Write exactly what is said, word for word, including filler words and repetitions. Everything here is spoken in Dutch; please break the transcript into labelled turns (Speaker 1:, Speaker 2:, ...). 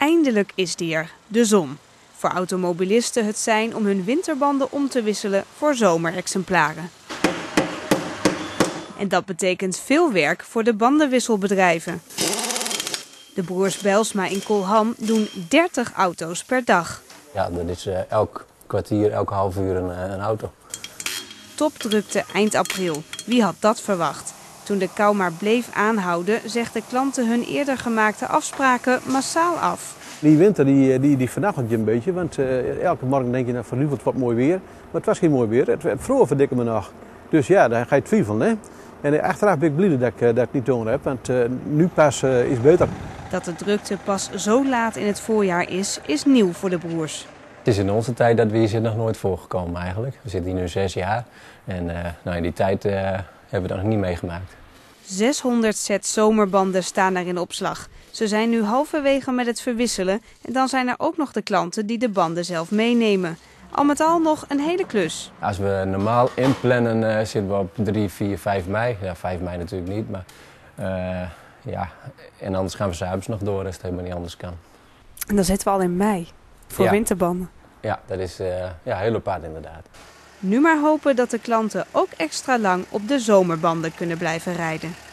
Speaker 1: Eindelijk is die er, de zon. Voor automobilisten het zijn om hun winterbanden om te wisselen voor zomerexemplaren. En dat betekent veel werk voor de bandenwisselbedrijven. De broers Bijlsma in Kolham doen dertig auto's per dag.
Speaker 2: Ja, dat is uh, elk kwartier, elke half uur een, een auto.
Speaker 1: Topdrukte eind april. Wie had dat verwacht? Toen de kou maar bleef aanhouden, zegden klanten hun eerder gemaakte afspraken massaal af.
Speaker 3: Die winter die, die, die vernachelt je een beetje, want uh, elke morgen denk je, nou, van nu wordt het wat mooi weer. Maar het was geen mooi weer, het, het vroeg verdikken me nog. Dus ja, daar ga je twijfelen. Hè? En achteraf ben ik blij dat ik, uh, dat ik niet doen heb, want uh, nu pas uh, is het beter.
Speaker 1: Dat de drukte pas zo laat in het voorjaar is, is nieuw voor de broers.
Speaker 2: Het is in onze tijd dat we hier zitten nog nooit voorgekomen eigenlijk. We zitten hier nu zes jaar en uh, nou, in die tijd uh, hebben we dat nog niet meegemaakt.
Speaker 1: zeshonderd sets zomerbanden staan er in opslag. Ze zijn nu halverwege met het verwisselen en dan zijn er ook nog de klanten die de banden zelf meenemen. Al met al nog een hele klus.
Speaker 2: Als we normaal inplannen uh, zitten we op drie, vier, vijf mei. Ja, vijf mei natuurlijk niet, maar uh, ja. En anders gaan we s'avonds nog door als het helemaal niet anders kan.
Speaker 1: En dan zitten we al in mei voor
Speaker 2: ja.
Speaker 1: winterbanden.
Speaker 2: Ja, dat is uh, ja, heel apart inderdaad.
Speaker 1: Nu maar hopen dat de klanten ook extra lang op de zomerbanden kunnen blijven rijden.